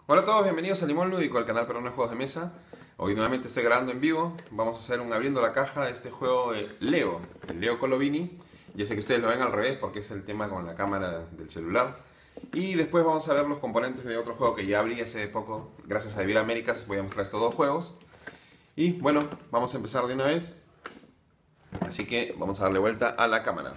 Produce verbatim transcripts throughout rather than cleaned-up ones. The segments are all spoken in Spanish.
Hola a todos, bienvenidos a Limón Lúdico, al canal peruano de juegos de mesa. Hoy nuevamente estoy grabando en vivo. Vamos a hacer un abriendo la caja de este juego de Leo, el Leo Colovini. Ya sé que ustedes lo ven al revés porque es el tema con la cámara del celular. Y después vamos a ver los componentes de otro juego que ya abrí hace poco. Gracias a Devir Américas voy a mostrar estos dos juegos. Y bueno, vamos a empezar de una vez. Así que vamos a darle vuelta a la cámara.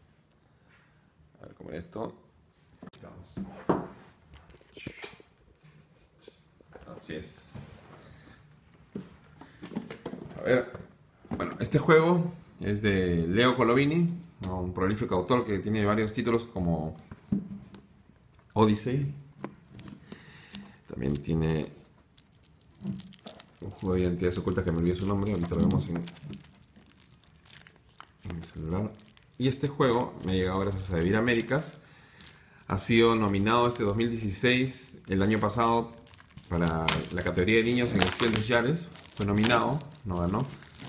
A ver cómo es esto. Vamos. Así es. A ver, bueno, este juego es de Leo Colovini, un prolífico autor que tiene varios títulos como Odyssey. También tiene un juego de identidades ocultas que me olvidé su nombre, ahorita lo vemos en, en el celular. Y este juego me ha llegado gracias a Devir Américas. Ha sido nominado este dos mil dieciséis, el año pasado, para la categoría de niños en Estudiantes Yares. Fue nominado, no ganó.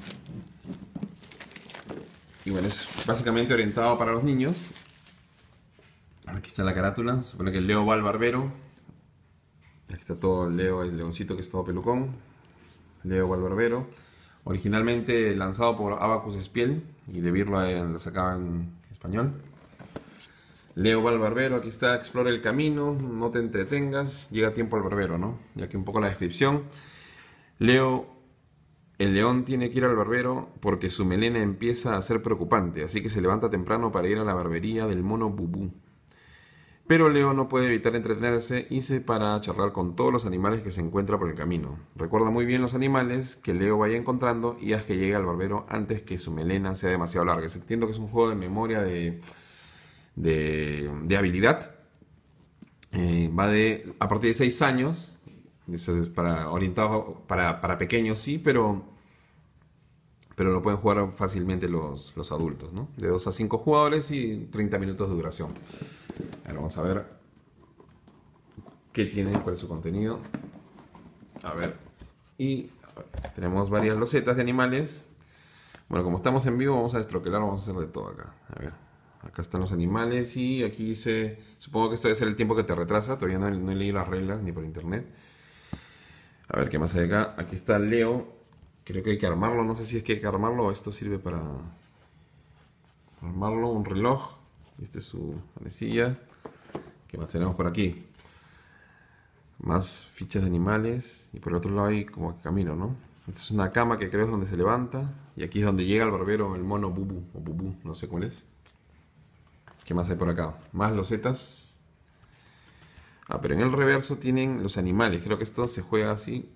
Y bueno, es básicamente orientado para los niños. Aquí está la carátula, se supone que Leo va al barbero. Aquí está todo Leo, el leoncito que es todo pelucón. Leo va al barbero. Originalmente lanzado por Abacus Spiel y Devir lo, lo sacaba en español. Leo va al barbero, aquí está, explora el camino, no te entretengas, llega a tiempo al barbero, ¿no? Y aquí un poco la descripción. Leo, el león tiene que ir al barbero porque su melena empieza a ser preocupante, así que se levanta temprano para ir a la barbería del mono Bubú. Pero Leo no puede evitar entretenerse y se para a charlar con todos los animales que se encuentra por el camino. Recuerda muy bien los animales que Leo vaya encontrando y haz que llegue al barbero antes que su melena sea demasiado larga. Entiendo que es un juego de memoria de... De, de habilidad. Eh, va de a partir de seis años. Eso es para, orientado para, para pequeños, sí, pero pero lo pueden jugar fácilmente los, los adultos, ¿no? De dos a cinco jugadores y treinta minutos de duración. Ahora vamos a ver qué tiene, cuál es su contenido. A ver. Y a ver, tenemos varias losetas de animales. Bueno, como estamos en vivo, vamos a destroquelar, vamos a hacer de todo acá. A ver. Acá están los animales y aquí dice, supongo que esto debe ser el tiempo que te retrasa, todavía no, no he leído las reglas ni por internet. A ver qué más hay acá. Aquí está Leo, creo que hay que armarlo, no sé si es que hay que armarlo o esto sirve para armarlo, un reloj. Esta es su manecilla. ¿Qué más tenemos por aquí? Más fichas de animales y por el otro lado hay como camino, ¿no? Esta es una cama que creo es donde se levanta y aquí es donde llega el barbero, el mono Bubú o Bubú, no sé cuál es. ¿Qué más hay por acá? Más losetas. Ah, pero en el reverso tienen los animales. Creo que esto se juega así.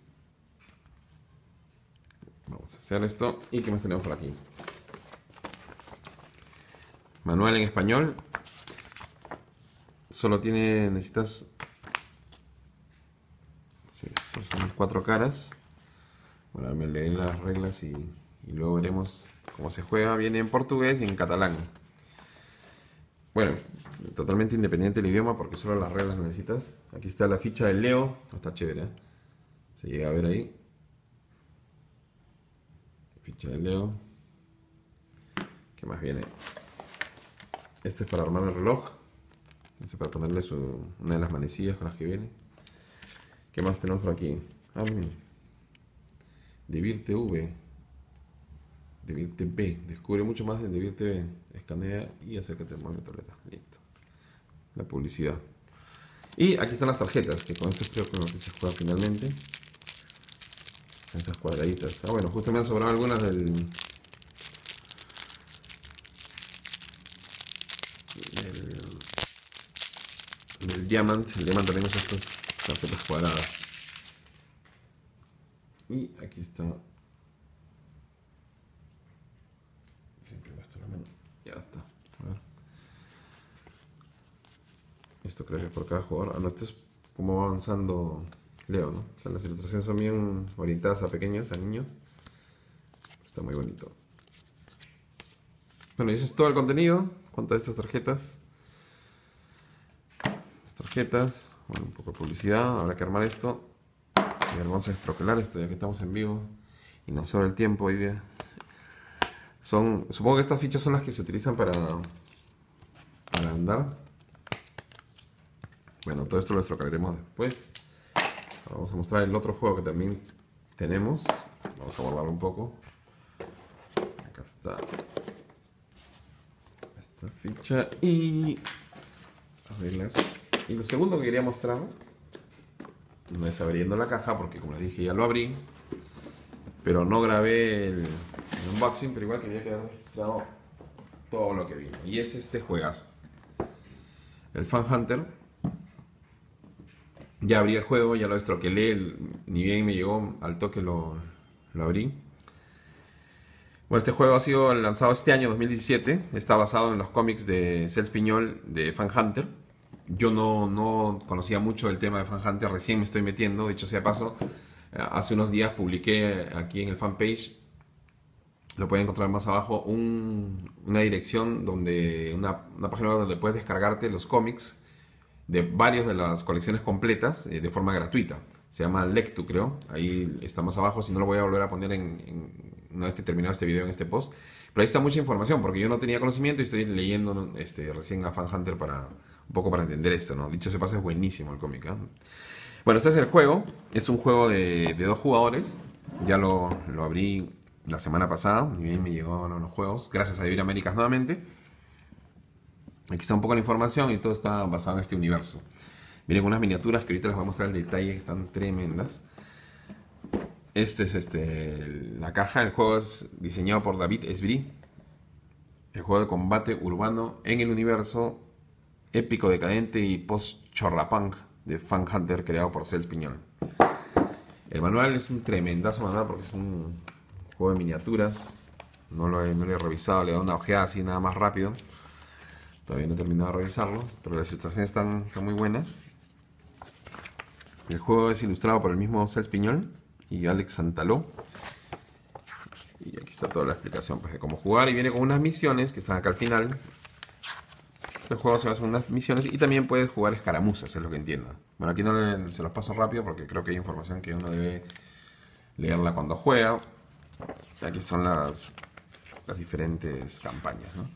Vamos a hacer esto. ¿Y qué más tenemos por aquí? Manual en español. Solo tiene... Necesitas... Sí, son cuatro caras. Bueno, me leí las reglas y, y luego veremos cómo se juega. Viene en portugués y en catalán. Bueno, totalmente independiente el idioma porque solo las reglas necesitas. Aquí está la ficha del Leo. Está chévere, ¿eh? Se llega a ver ahí. Ficha del Leo. ¿Qué más viene? Este es para armar el reloj. Este es para ponerle su, una de las manecillas con las que viene. ¿Qué más tenemos por aquí? Ah, miren. Devir T V. Devir T V. Descubre mucho más en Devir T V. Escanea y acércate al móvil de tableta. Listo. La publicidad. Y aquí están las tarjetas, que con esto creo que es lo que se juega finalmente. Esas cuadraditas. Ah, bueno, justo me han sobrado algunas del... del... del Diamant. El Diamant tenemos estas tarjetas cuadradas. Y aquí está... Siempre muestro la mano. Ya está. A ver. Esto creo que es por cada jugador. Ah, no, esto es como va avanzando Leo, ¿no? O sea, las ilustraciones son bien orientadas a pequeños, a niños. Está muy bonito. Bueno, y eso es todo el contenido. Cuanto a estas tarjetas. Las tarjetas. Bueno, un poco de publicidad. Habrá que armar esto. Y ahora vamos a estroquelar esto ya que estamos en vivo. Y nos sobra el tiempo hoy día. Son, supongo que estas fichas son las que se utilizan para, para andar. Bueno, todo esto lo estrocaremos después. Vamos a mostrar el otro juego que también tenemos. Vamos a guardarlo un poco. Acá está esta ficha y abrirlas. Y lo segundo que quería mostrar no es abriendo la caja, porque como les dije ya lo abrí, pero no grabé el, el unboxing, pero igual quería quedar registrado todo lo que vino. Y es este juegazo, el Fan Hunter. Ya abrí el juego, ya lo destroquelé, ni bien me llegó al toque lo, lo abrí. Bueno, este juego ha sido lanzado este año, dos mil diecisiete. Está basado en los cómics de Cels Piñol de Fan Hunter. Yo no, no conocía mucho el tema de Fan Hunter, recién me estoy metiendo. Dicho sea de paso, hace unos días publiqué aquí en el fanpage, lo pueden encontrar más abajo, un, una dirección donde una, una página donde puedes descargarte los cómics de varias de las colecciones completas eh, de forma gratuita. Se llama Lectu, creo. Ahí está más abajo. Si no, lo voy a volver a poner en, en, una vez que terminado este video en este post. Pero ahí está mucha información, porque yo no tenía conocimiento y estoy leyendo este, recién a Fan Hunter para un poco para entender esto, ¿no? Dicho se pasa, es buenísimo el cómic, ¿eh? Bueno, este es el juego. Es un juego de, de dos jugadores. Ya lo, lo abrí la semana pasada. Y bien me llegaron los juegos. Gracias a Iberoaméricas nuevamente. Aquí está un poco la información y todo está basado en este universo. Miren unas miniaturas que ahorita les voy a mostrar el detalle, que están tremendas. Este es este, la caja. El juego es diseñado por David Esbrí. El juego de combate urbano en el universo épico, decadente y post-chorrapunk de Fan Hunter, creado por Cels Piñol. El manual es un tremendazo manual porque es un juego de miniaturas. No lo he, no lo he revisado, le he dado una ojeada así nada más rápido. Todavía no he terminado de revisarlo, pero las ilustraciones están, están muy buenas. El juego es ilustrado por el mismo Cels Piñol y Alex Santaló. Y aquí está toda la explicación pues, de cómo jugar. Y viene con unas misiones que están acá al final. El juego se basa en unas misiones y también puedes jugar escaramuzas, es lo que entiendo. Bueno, aquí no le, se los paso rápido porque creo que hay información que uno debe leerla cuando juega. Aquí son las, las diferentes campañas, ¿no?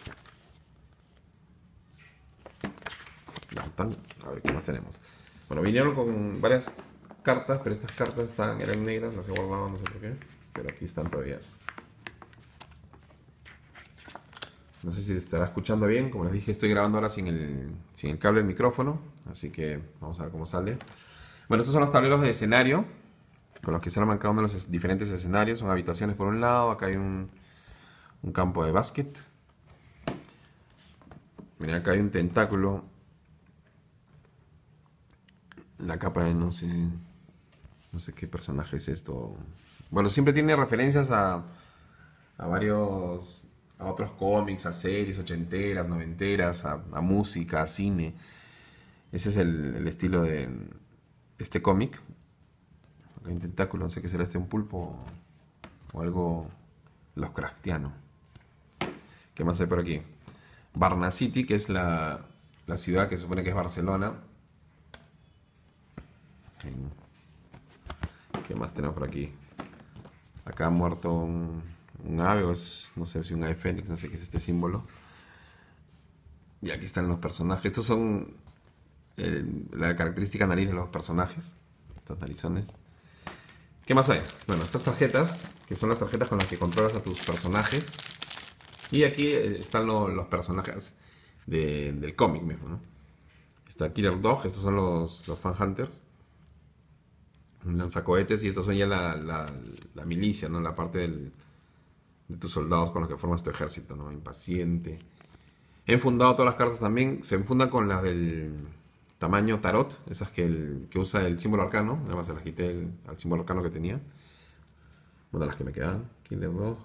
A ver qué más tenemos. Bueno, vinieron con varias cartas, pero estas cartas están, eran negras, las he guardado, no sé por qué, pero aquí están todavía. No sé si se estará escuchando bien. Como les dije, estoy grabando ahora sin el, sin el cable del micrófono, así que vamos a ver cómo sale. Bueno, estos son los tableros de escenario con los que se arman cada uno de los diferentes escenarios. Son habitaciones por un lado, acá hay un, un campo de básquet. Miren, acá hay un tentáculo. La capa de no sé, no sé qué personaje es esto. Bueno, siempre tiene referencias a, a varios, a otros cómics, a series ochenteras, noventeras, a, a música, a cine. Ese es el, el estilo de este cómic. Acá hay un tentáculo, no sé qué será este, un pulpo o algo Lovecraftiano. ¿Qué más hay por aquí? Varna City, que es la, la ciudad que se supone que es Barcelona. ¿Qué más tenemos por aquí? Acá ha muerto un, un ave, o es, no sé si un ave fénix, no sé qué es este símbolo. Y aquí están los personajes. Estos son eh, la característica nariz de los personajes. Estos narizones. ¿Qué más hay? Bueno, estas tarjetas, que son las tarjetas con las que controlas a tus personajes. Y aquí eh, están lo, los personajes de, del cómic mismo, ¿no? Está Killer Dog, estos son los, los Fan Hunters. Un lanzacohetes, y estos son ya la, la, la milicia, ¿no? La parte del, de tus soldados con los que formas tu ejército, ¿no? Impaciente. He enfundado todas las cartas también. Se enfundan con las del tamaño tarot, esas que, el, que usa el símbolo arcano. Nada más se las quité el, al símbolo arcano que tenía. Una de las que me quedan. Killer Dog.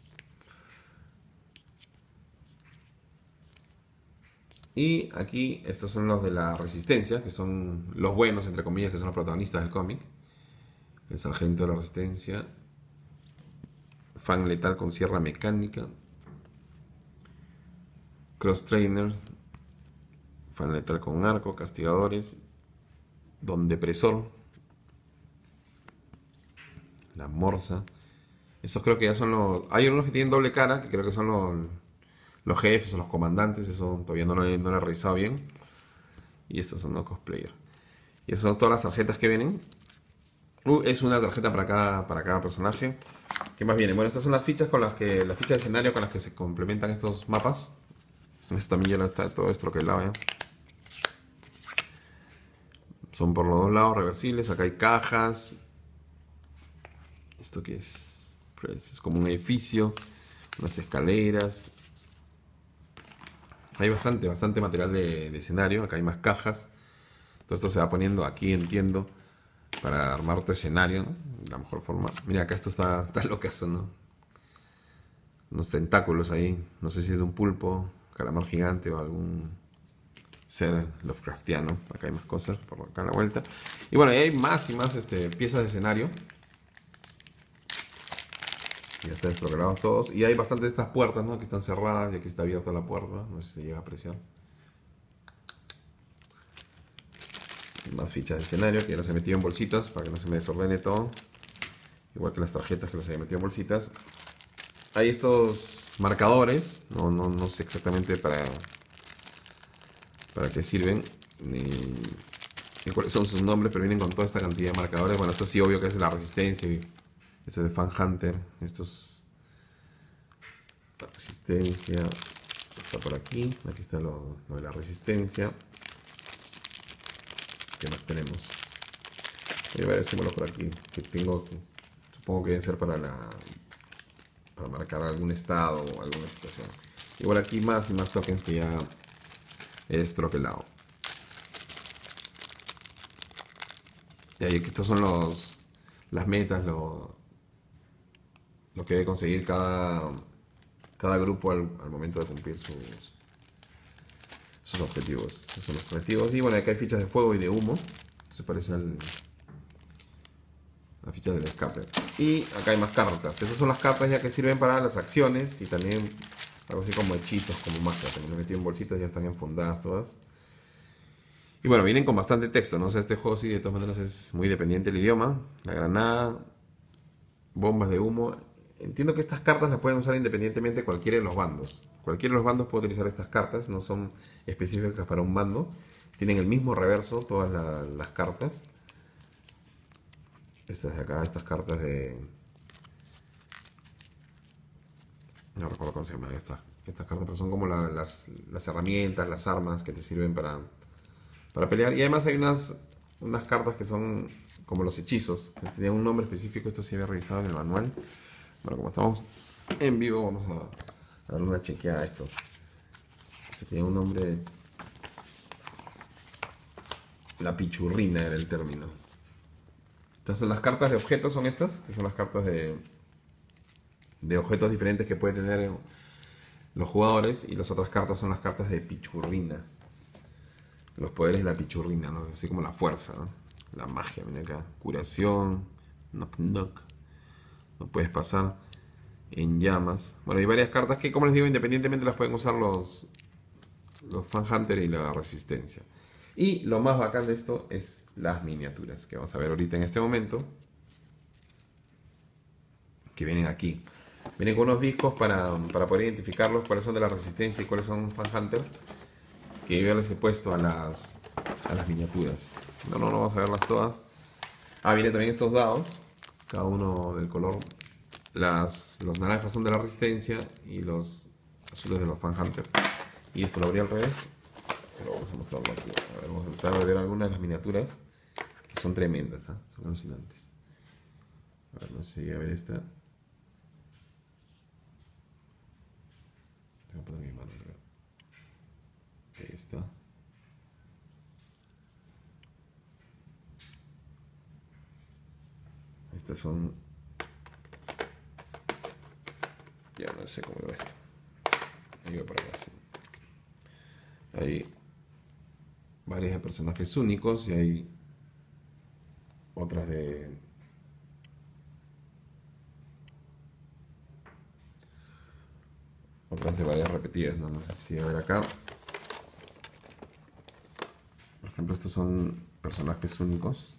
Y aquí estos son los de la resistencia, que son los buenos, entre comillas, que son los protagonistas del cómic. El sargento de la resistencia. Fan letal con sierra mecánica. Cross trainers. Fan letal con arco. Castigadores. Don depresor. La morsa. Esos creo que ya son los... Hay unos que tienen doble cara, que creo que son los, los jefes o los comandantes. Eso todavía no lo, he, no lo he revisado bien. Y estos son los cosplayers. Y esas son todas las tarjetas que vienen. Uh, es una tarjeta para cada, para cada personaje. ¿Qué más viene? Bueno, estas son las fichas con las que. Las fichas de escenario con las que se complementan estos mapas. Esto también ya lo está todo estroquelado ya. Son por los dos lados reversibles. Acá hay cajas. ¿Esto qué es? Pues es como un edificio. Unas escaleras. Hay bastante, bastante material de, de escenario. Acá hay más cajas. Todo esto se va poniendo aquí, entiendo, para armar tu escenario, ¿no? De la mejor forma. Mira, acá esto está, está locazo, ¿no? Unos tentáculos ahí. No sé si es de un pulpo, calamar gigante o algún ser Lovecraftiano. Acá hay más cosas por acá a la vuelta. Y bueno, ahí hay más y más este, piezas de escenario. Ya están programados todos. Y hay bastantes de estas puertas, ¿no? Aquí están cerradas y aquí está abierta la puerta. No sé si se llega a apreciar. Más fichas de escenario que ya las he metido en bolsitas para que no se me desordene todo. Igual que las tarjetas que las he metido en bolsitas. Hay estos marcadores. No, no, no sé exactamente para, para qué sirven. Ni, ni cuáles son sus nombres, pero vienen con toda esta cantidad de marcadores. Bueno, esto sí obvio que es de la resistencia. Este es de Fan Hunter. Estos... La resistencia. Está por aquí. Aquí está lo, lo de la resistencia. ¿Qué más tenemos? Hay varios símbolos por aquí que tengo, supongo que deben ser para la para marcar algún estado o alguna situación. Igual aquí más y más tokens que ya he estroquelado. Y ahí estos son los las metas, lo, lo que debe conseguir cada, cada grupo al, al momento de cumplir sus, sus objetivos. Esos son los objetivos. Y bueno, acá hay fichas de fuego y de humo. Se parece al la ficha del escape. Y acá hay más cartas. Esas son las cartas ya que sirven para las acciones y también algo así como hechizos, como magia. También lo metí en bolsitas, ya están enfundadas todas. Y bueno, vienen con bastante texto, ¿no? O sea, este juego sí de todas maneras es muy dependiente del idioma. La granada, bombas de humo. Entiendo que estas cartas las pueden usar independientemente cualquiera de los bandos. Cualquiera de los bandos puede utilizar estas cartas, no son específicas para un bando. Tienen el mismo reverso todas la, las cartas. Estas de acá, estas cartas de... No recuerdo cómo se llaman estas, estas cartas, pero son como la, las, las herramientas, las armas que te sirven para, para pelear. Y además hay unas, unas cartas que son como los hechizos. Tenían un nombre específico, esto sí había revisado en el manual. Bueno, como estamos en vivo, vamos a, a darle una chequeada a esto. Se tiene un nombre... La pichurrina era el término. Entonces las cartas de objetos son estas, que son las cartas de, de objetos diferentes que pueden tener los jugadores. Y las otras cartas son las cartas de pichurrina. Los poderes de la pichurrina, ¿no? Así como la fuerza, ¿no? La magia, mira acá. Curación, knock knock. No puedes pasar en llamas. Bueno, hay varias cartas que, como les digo, independientemente las pueden usar los, los Fan Hunter y la resistencia. Y lo más bacán de esto es las miniaturas, que vamos a ver ahorita en este momento. Que vienen aquí. Vienen con unos discos para, para poder identificarlos, cuáles son de la resistencia y cuáles son Fan Hunters. Que yo ya les he puesto a las, a las miniaturas. No, no, no vamos a verlas todas. Ah, vienen también estos dados. Cada uno del color. Las, los naranjas son de la resistencia y los azules de los Fan Hunters. Y esto lo abrí al revés. Pero vamos a mostrarlo aquí. A ver, vamos a tratar de ver algunas de las miniaturas que son tremendas, ¿eh? Son alucinantes. A ver, no sé si voy a ver esta. Tengo que poner mi mano, creo. Ahí está. Estas son... Ya no sé cómo veo esto. Ahí va para acá, sí. Hay varias de personajes únicos y hay otras de otras de varias repetidas, no, no sé si a ver acá. Por ejemplo, estos son personajes únicos.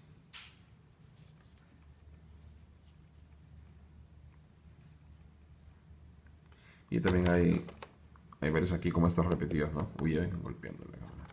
Y también hay hay varios aquí como estos repetidos, ¿no? Uy, eh, golpeando la cámara.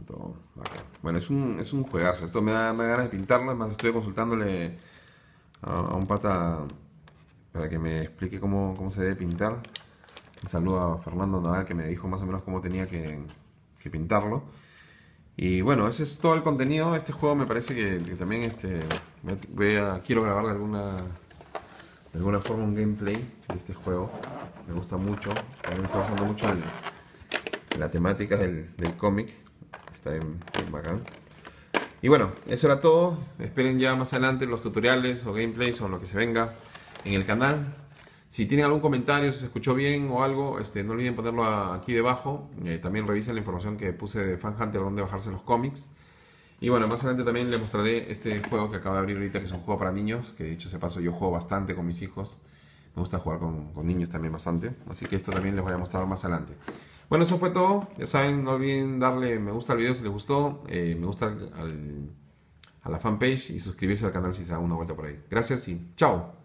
todo bacán. Bueno, es un, es un juegazo. Esto me da, me da ganas de pintarlo. Además, estoy consultándole a, a un pata para que me explique cómo, cómo se debe pintar. Un saludo a Fernando Nadal, que me dijo más o menos cómo tenía que, que pintarlo. Y bueno, ese es todo el contenido. Este juego me parece que, que también este, voy a, quiero grabar de alguna, de alguna forma un gameplay de este juego. Me gusta mucho. También me está gustando mucho el, la temática del, del cómic. Está bien, bien bacán. Y bueno, eso era todo. Esperen ya más adelante los tutoriales o gameplays o lo que se venga en el canal. Si tienen algún comentario, si se escuchó bien o algo, este, no olviden ponerlo aquí debajo. Eh, también revisen la información que puse de Fan Hunter, donde bajarse los cómics. Y bueno, más adelante también les mostraré este juego que acabo de abrir ahorita, que es un juego para niños, que dicho sea paso yo juego bastante con mis hijos. Me gusta jugar con, con niños también bastante. Así que esto también les voy a mostrar más adelante. Bueno, eso fue todo. Ya saben, no olviden darle me gusta al video si les gustó, eh, me gusta al, al, a la fanpage y suscribirse al canal si se da una vuelta por ahí. Gracias y chao.